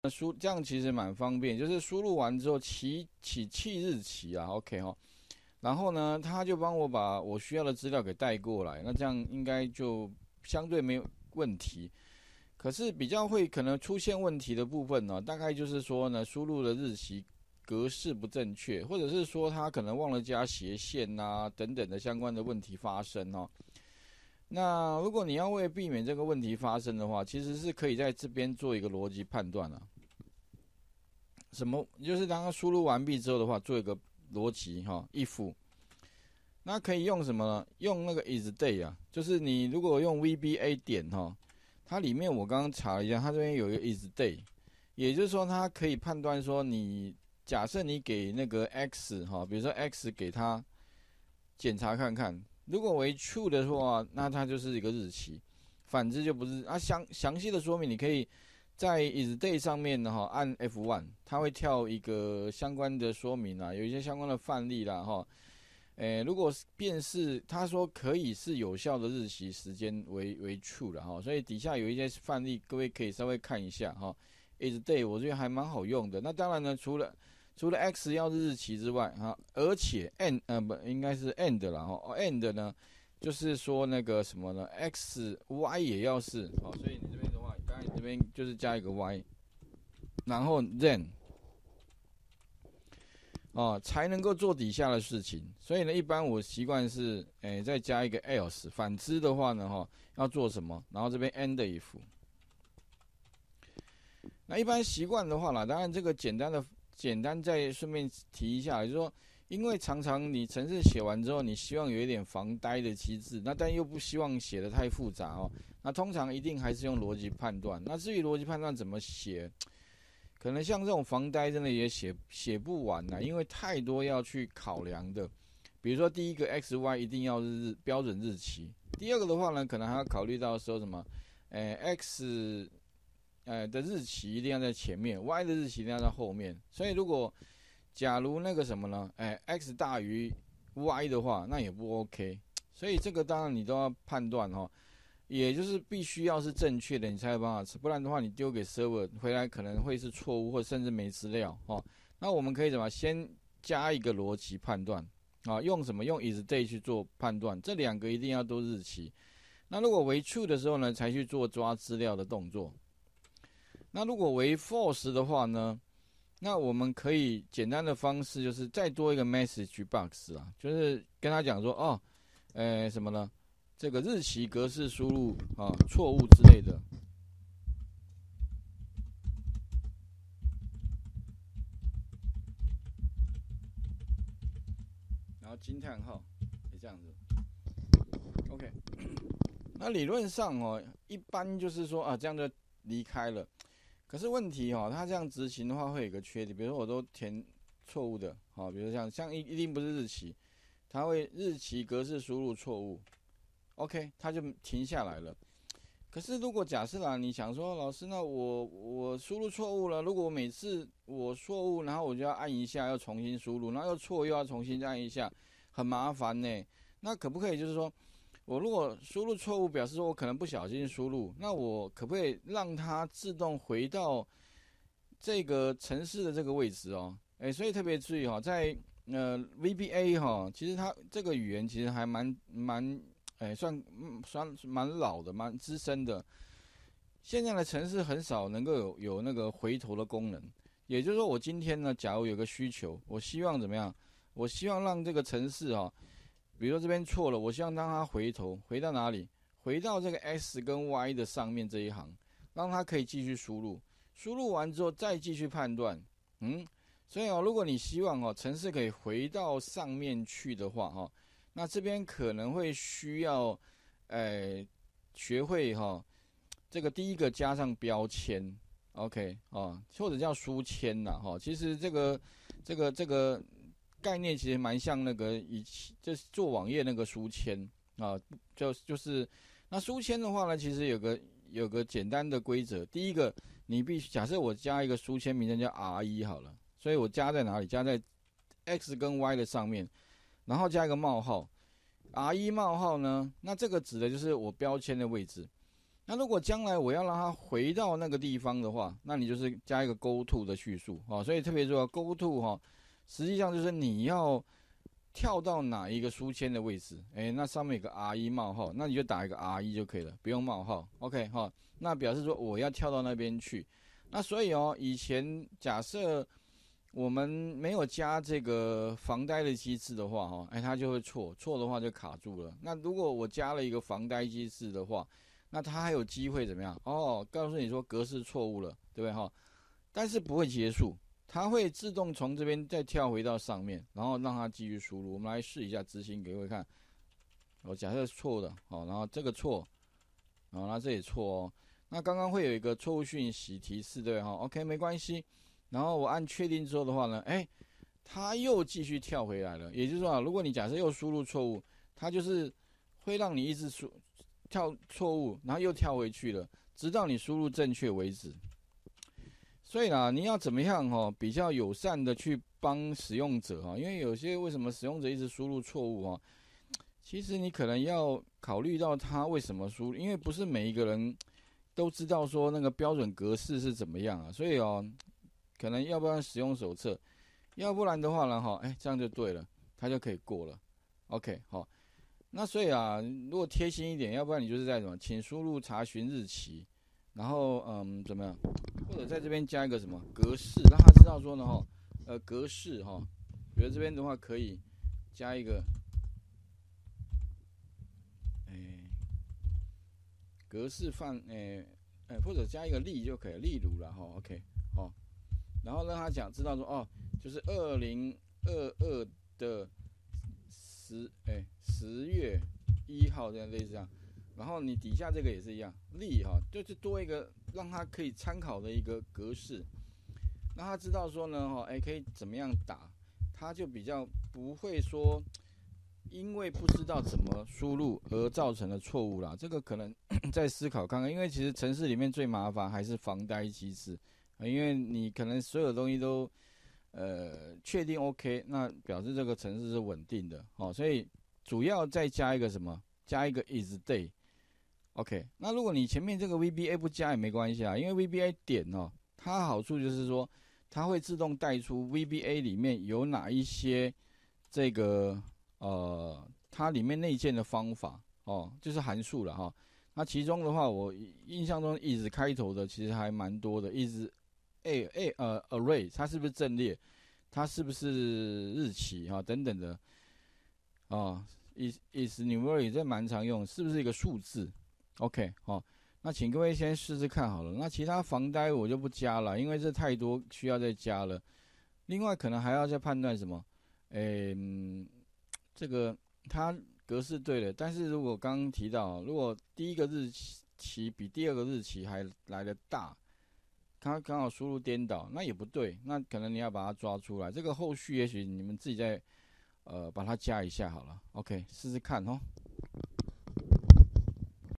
这样其实蛮方便，就是输入完之后起日期啊，OK 哈，然后呢，他就帮我把我需要的资料给带过来，那这样应该就相对没有问题。可是比较会可能出现问题的部分呢，大概就是说呢，输入的日期格式不正确，或者是说他可能忘了加斜线啊等等的相关的问题发生哦。那如果你要为避免这个问题发生的话，其实是可以在这边做一个逻辑判断啊。什么？就是当它输入完毕之后的话，做一个逻辑哈，if。那可以用什么呢？用那个 isDate 啊，就是你如果用 VBA 点哈，它里面我刚刚查了一下，它这边有一个 isDate， 也就是说它可以判断说你假设你给那个 x 哈，比如说 x 给它检查看看，如果为 true 的话，那它就是一个日期，反之就不是。啊，详细的说明你可以在 isDate 上面呢哈，按 F1，它会跳一个相关的说明啊，有一些相关的范例啦哈。如果辨识他说可以是有效的日期时间为 true 的哈，所以底下有一些范例，各位可以稍微看一下哈。isDate 我觉得还蛮好用的。那当然呢，除了 x 要日期之外哈，而且 and 不应该是 and 啦哈，and 呢就是说那个什么呢 ，x y 也要是好，所以你这边的话，刚才你这边就是加一个 y， 然后 then。才能够做底下的事情。所以呢，一般我习惯是，再加一个 else。反之的话呢，要做什么？然后这边 end if。那一般习惯的话啦，当然这个简单再顺便提一下，就是说，因为常常你程式写完之后，你希望有一点防呆的机制，那但又不希望写得太复杂哦。那通常一定还是用逻辑判断。那至于逻辑判断怎么写？可能像这种防呆真的也写不完啦，因为太多要去考量的。比如说第一个 XY 一定要标准日期，第二个的话呢，可能还要考虑到说什么，X 的日期一定要在前面 ，Y 的日期一定要在后面。所以如果假如那个什么呢，X 大于 Y 的话，那也不 OK。所以这个当然你都要判断哈。也就是必须要是正确的，你才有办法吃，不然的话，你丢给 server 回来可能会是错误，或甚至没资料哦。那我们可以怎么先加一个逻辑判断啊？用什么？用 isDate 去做判断，这两个一定要都日期。那如果为 true 的时候呢，才去做抓资料的动作。那如果为 false 的话呢，那我们可以简单的方式就是再多一个 message box 啊，就是跟他讲说什么呢？这个日期格式输入错误之类的，然后惊叹号，这样子。OK， 那理论上一般就是说这样就离开了。可是问题他这样执行的话会有一个缺点，比如说我都填错误的，比如像一定不是日期，它会日期格式输入错误。OK， 它就停下来了。可是如果假设啦，你想说老师，那我输入错误了，如果我每次我错误，然后我就要按一下，要重新输入，然后又错又要重新再按一下，很麻烦呢。那可不可以就是说，我如果输入错误，表示说我可能不小心输入，那我可不可以让它自动回到这个程式的这个位置哦？所以特别注意在VBA 其实它这个语言其实还蛮算蛮老的，蛮资深的。现在的程式很少能够有那个回头的功能，也就是说，我今天呢，假如有个需求，我希望怎么样？我希望让这个程式比如说这边错了，我希望让它回头，回到哪里？回到这个 X 跟 Y 的上面这一行，让它可以继续输入。输入完之后再继续判断，所以如果你希望程式可以回到上面去的话那这边可能会需要，学会这个第一个加上标签 ，OK 或者叫书签呐其实这个概念其实蛮像那个就是做网页那个书签就是那书签的话呢，其实有个简单的规则，第一个你必须假设我加一个书签名称叫 R1 好了，所以我加在哪里？加在 X 跟 Y 的上面。然后加一个冒号 ，R1 冒号呢，那这个指的就是我标签的位置。 那如果将来我要让它回到那个地方的话，那你就是加一个 go to 的叙述哦。所以特别重要 go to 哈，实际上就是你要跳到哪一个书签的位置，那上面有个 R1 冒号，那你就打一个 R1 就可以了，不用冒号。OK 哈，那表示说我要跳到那边去。那所以以前假设我们没有加这个防呆的机制的话，它就会错的话就卡住了。那如果我加了一个防呆机制的话，那它还有机会怎么样？告诉你说格式错误了，对不对但是不会结束，它会自动从这边再跳回到上面，然后让它继续输入。我们来试一下执行给各位看。我假设是错的，然后这个错，那这也错那刚刚会有一个错误讯息提示，对OK 没关系。然后我按确定之后的话呢，它又继续跳回来了。也就是说如果你假设又输入错误，它就是会让你一直跳错误，然后又跳回去了，直到你输入正确为止。所以你要怎么样比较友善的去帮使用者因为有些为什么使用者一直输入错误其实你可能要考虑到他为什么输入，因为不是每一个人都知道说那个标准格式是怎么样所以可能要不然使用手册，要不然的话呢这样就对了，它就可以过了。OK 那所以如果贴心一点，要不然你就是在什么，请输入查询日期，然后怎么样，或者在这边加一个什么格式，让他知道说呢格式比如这边的话可以加一个格式或者加一个例就可以了，例如啦OK 然后让他知道说就是2022的10月1号这样类似这样，然后你底下这个也是一样，例就是多一个让他可以参考的一个格式，让他知道说呢可以怎么样打，他就比较不会说因为不知道怎么输入而造成的错误啦。这个可能再思考看看，因为其实程式里面最麻烦还是防呆机制，因为你可能所有东西都确定 OK， 那表示这个程式是稳定的所以主要再加一个什么，加一个 is day OK。 那如果你前面这个 VBA 不加也没关系因为 VBA 点它好处就是说它会自动带出 VBA 里面有哪一些这个它里面内建的方法就是函数了那其中的话我印象中 is 开头的其实还蛮多的， is array 它是不是阵列，它是不是日期等等的is numeric 这蛮常用，是不是一个数字 OK 那请各位先试试看好了。那其他防呆我就不加了，因为这太多需要再加了。另外可能还要再判断什么这个它格式对了，但是如果刚刚提到如果第一个日期比第二个日期还来得大，它刚好输入颠倒，那也不对，那可能你要把它抓出来。这个后续也许你们自己再把它加一下好了。OK， 试试看